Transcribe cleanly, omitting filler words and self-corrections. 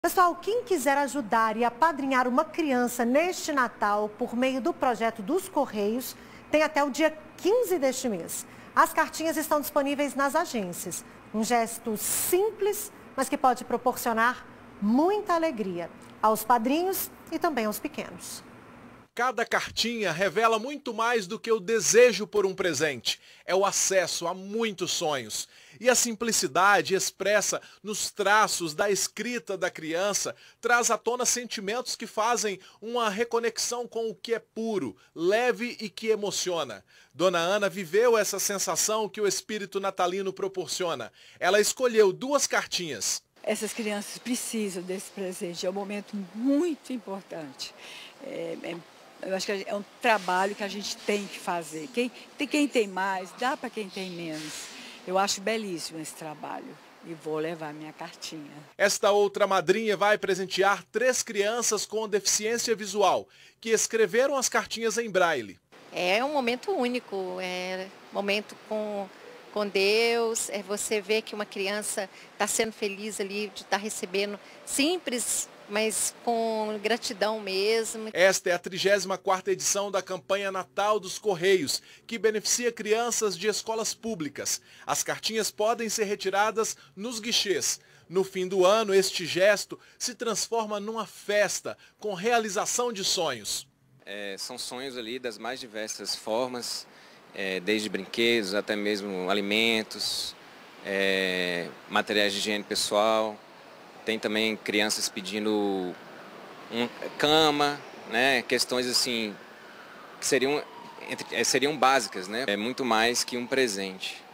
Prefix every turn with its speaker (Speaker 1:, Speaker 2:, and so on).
Speaker 1: Pessoal, quem quiser ajudar e apadrinhar uma criança neste Natal por meio do projeto dos Correios, tem até o dia 15 deste mês. As cartinhas estão disponíveis nas agências. Um gesto simples, mas que pode proporcionar muita alegria aos padrinhos e também aos pequenos.
Speaker 2: Cada cartinha revela muito mais do que o desejo por um presente. É o acesso a muitos sonhos. E a simplicidade expressa nos traços da escrita da criança traz à tona sentimentos que fazem uma reconexão com o que é puro, leve e que emociona. Dona Ana viveu essa sensação que o espírito natalino proporciona. Ela escolheu 2 cartinhas.
Speaker 3: Essas crianças precisam desse presente, é um momento muito importante. Eu acho que é um trabalho que a gente tem que fazer. Quem tem mais, dá para quem tem menos. Eu acho belíssimo esse trabalho e vou levar minha cartinha.
Speaker 2: Esta outra madrinha vai presentear 3 crianças com deficiência visual, que escreveram as cartinhas em braille.
Speaker 4: É um momento único, é um momento com Deus, é você ver que uma criança está sendo feliz ali de estar recebendo, simples, mas com gratidão mesmo.
Speaker 2: Esta é a 34ª edição da campanha Natal dos Correios, que beneficia crianças de escolas públicas. As cartinhas podem ser retiradas nos guichês. No fim do ano, este gesto se transforma numa festa com realização de sonhos.
Speaker 5: São sonhos ali das mais diversas formas, desde brinquedos até mesmo alimentos, materiais de higiene pessoal. Tem também crianças pedindo cama, né? Questões assim que seriam básicas, né? É muito mais que um presente.